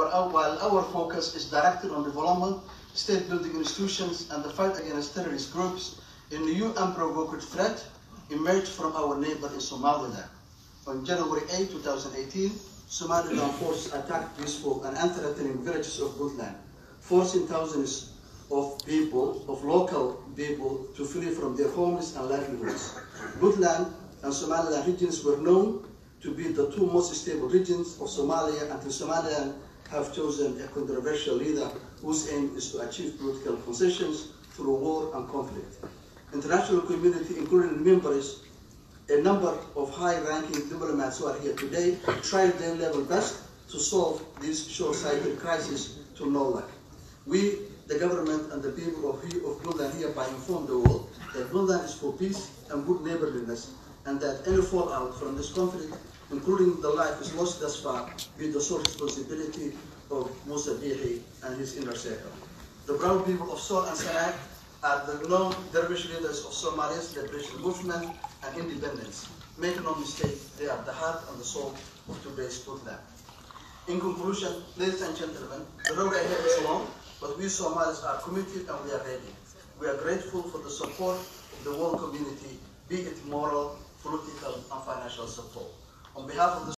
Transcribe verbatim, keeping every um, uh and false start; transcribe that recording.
our, while our focus is directed on development, state-building institutions, and the fight against terrorist groups, a new unprovoked threat emerged from our neighbor in Somaliland. On January eighth, two thousand eighteen, Somaliland forces attacked peaceful and unthreatening villages of Puntland, forcing thousands of people, of local people, to flee from their homes and livelihoods. Puntland and Somaliland regions were known to be the two most stable regions of Somalia until Somaliland have chosen a controversial leader whose aim is to achieve political concessions through war and conflict. International community, including members, a number of high-ranking diplomats who are here today, tried their level best to solve this short-sighted crisis to no luck. We, the government and the people of, of Puntland hereby inform the world that Puntland is for peace and good neighborliness, and that any fallout from this conflict, including the lives lost thus far, be the sole responsibility of Musa Bihi and his inner circle. The brown people of Sol and Sanaag are the known dervish leaders of Somalia's liberation movement and independence. Make no mistake, they are the heart and the soul of today's Puntland. In conclusion, ladies and gentlemen, the road ahead is long, but we Somalis are committed and we are ready. We are grateful for the support of the world community, be it moral, political, and financial support. On behalf of the